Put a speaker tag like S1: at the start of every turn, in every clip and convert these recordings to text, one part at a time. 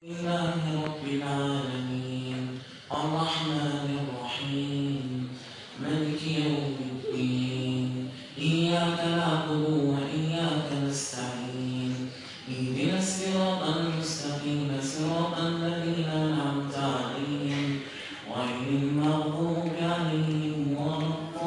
S1: لله رب العالمين الرحمن الرحيم مالك يوم الدين إياك نعبد وإياك نستعين اهدنا الصراط المستقيم صراط الذين أنعمت عليهم غير المغضوب عليهم ولا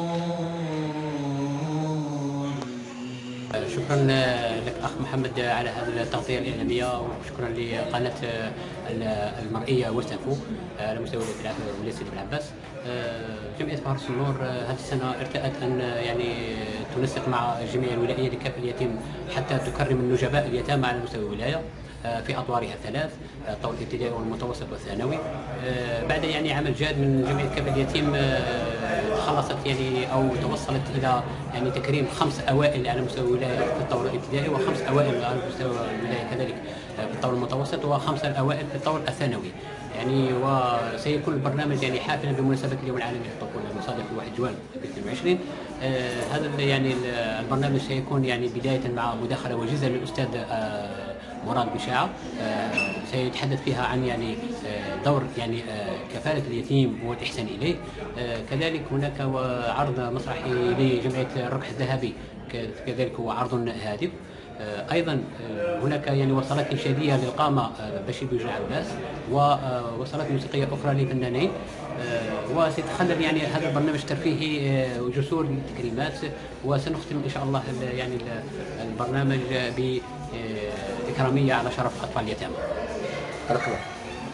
S1: الضالين.
S2: شكرا لك أخ محمد على هذه التغطية الإعلامية، وشكرا لقناة المرئية وسفو على مستوى ولاية سيدي بن عباس. جمعية فارس النور هذه السنة ارتأت أن يعني تنسق مع الجمعية الولائية لكافة اليتيم حتى تكرم النجباء اليتامى على مستوى الولاية في أطوارها الثلاث، الطور الابتدائي والمتوسط والثانوي. بعد يعني عمل جاد من جمعية كافة اليتيم، خلصت يعني أو توصلت إلى يعني تكريم 5 أوائل على مستوى الولاية في الطور الابتدائي، و5 أوائل على مستوى الولاية كذلك في الطور المتوسط، و5 الأوائل في الطور الثانوي. يعني وسيكون البرنامج يعني حافلا بمناسبة اليوم العالمي للطفولة المصادف في 1 جوان 2022. هذا يعني البرنامج سيكون يعني بداية مع مداخلة وجيزة للأستاذ مراد بشاعة، سيتحدث فيها عن يعني دور يعني كفالة اليتيم والإحسان إليه. كذلك هناك عرض مسرحي لجمعية الركح الذهبي، كذلك هو عرض هادف. ايضا هناك يعني وصلات انشاديه للقامه بشير بن عباس، ووصلات موسيقيه اخرى لفنانين، وسيتخلل يعني هذا البرنامج الترفيهي جسور للتكريمات. وسنختم ان شاء الله يعني البرنامج بإكرامية على شرف اطفال اليتامى. بارك الله.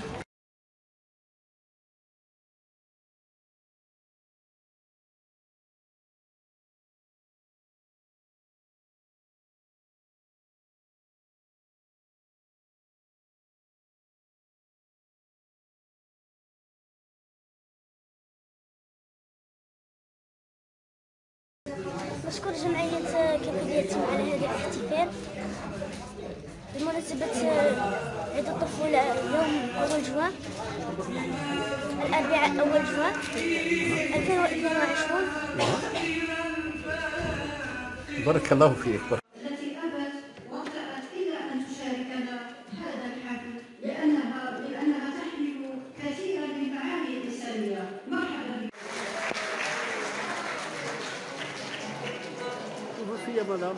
S3: نشكر جمعية كفالة اليتيم على هذا الاحتفال بمناسبة عيد الطفولة يوم 1 جوان، الأربعاء 1 جوان 2022.
S4: بارك الله فيك.
S5: التي أبت وطلبت إلى أن تشاركنا هذا الحفل لأنها تحمل كثيرا من معاني الإنسانية. مرحبا
S4: بك يا مدام.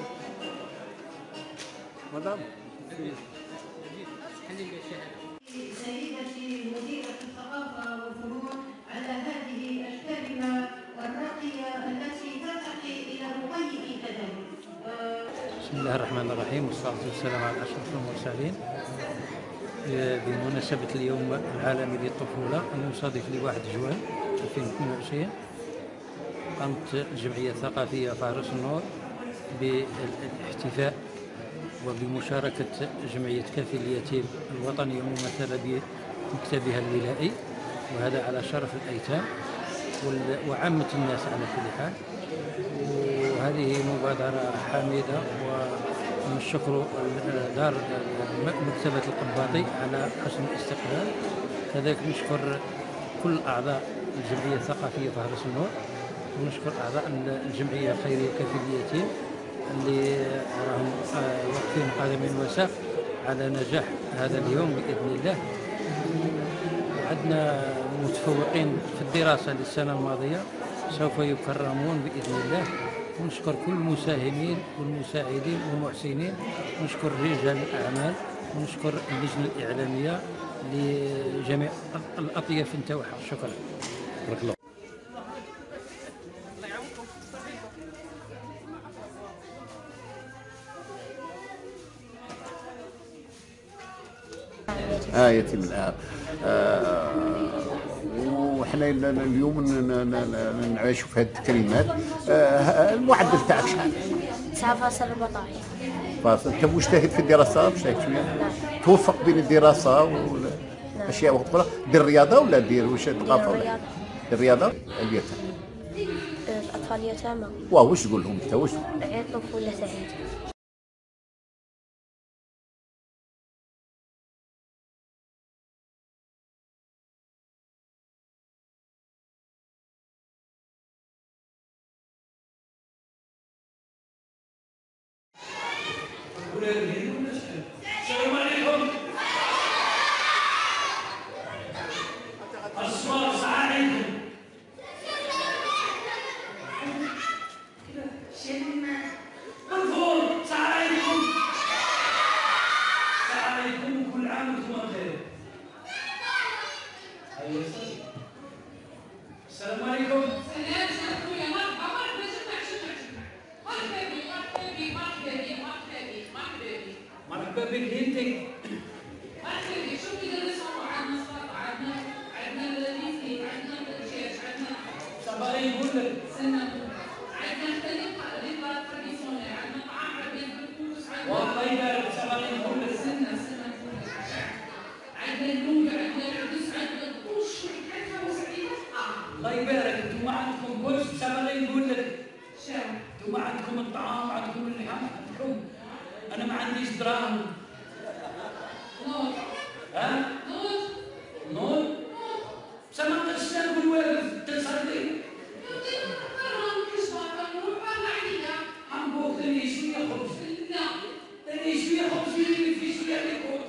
S5: سيدتي مديرة الثقافة والفنون على هذه الكلمة الراقية التي ترتقي إلى الرقي كذلك.
S6: بسم الله الرحمن الرحيم، والصلاة والسلام على أشرف المرسلين. بمناسبة اليوم العالمي للطفولة المصادف ل1 جوان 2022، قامت الجمعية الثقافية فارس النور بالاحتفاء وبمشاركة جمعية كافي اليتيم الوطنية الممثلة بمكتبها الولائي، وهذا على شرف الأيتام وعامة الناس على كل حال. وهذه مبادرة حميدة، ونشكر دار مكتبة القباطي على حسن الاستقبال. كذلك نشكر كل أعضاء الجمعية الثقافية فارس النور، ونشكر أعضاء الجمعية الخيرية كافي اليتيم اللي راهم واقفين قدم وساق على نجاح هذا اليوم بإذن الله. عندنا متفوقين في الدراسة للسنة الماضية سوف يكرمون بإذن الله. ونشكر كل المساهمين والمساعدين والمحسنين، ونشكر رجال الأعمال، ونشكر اللجنة الإعلامية لجميع الأطياف نتاعها. شكرا.
S4: بارك الله. يتيم الآب. وحنا اليوم نعيشوا في هذه التكريمات. المعدل تاعك شحال؟
S3: 9.14.
S4: انت مجتهد في الدراسه؟ مجتهد شويه؟ توفق بين الدراسه والاشياء اخرى؟ دير الرياضه ولا دير واش الثقافه؟ ولا الرياضه؟ اليتامى،
S3: الأطفال اليتامى.
S4: واش تقول لهم انت؟ واش
S3: عيد طفولة سعيدة.
S7: السلام عليكم. السلام عليكم.
S8: سلام خويا، مرحبا مرحبا، جمع جمع جمع. مرحبا بك مرحبا بك مرحبا بك مرحبا بك مرحبا بك.
S7: مرحبا بك انتي.
S8: مرحبا بك، شوف كي درسوا عندنا سلطة، عندنا الريزي، عندنا الدجاج، عندنا
S7: صباحي نقول لك.
S8: عندنا ريبا تراديسيونيل، عندنا طعام عربي بالكوس،
S7: والله يبارك صباحي نقول لك.
S8: سنة نقول لك. عندنا اللوبيا، عندنا العدس، عندنا القش، والكلفة وسعيدة.
S7: الله يبارك، انتم ما عندكم كلش صباحي نقول لك.
S8: شاو.
S7: انتم ما عندكم الطعام، عندكم اللحم، عندكم. انا ما عنديش دراهم.
S8: نوض.
S7: ها؟
S8: نوض.
S7: نوض؟ بصح ما نقدرش ناكل واقف تصدق. حنبوك ثاني شويه خبز.
S8: لا.
S7: ثاني شويه خبز في شويه لكم.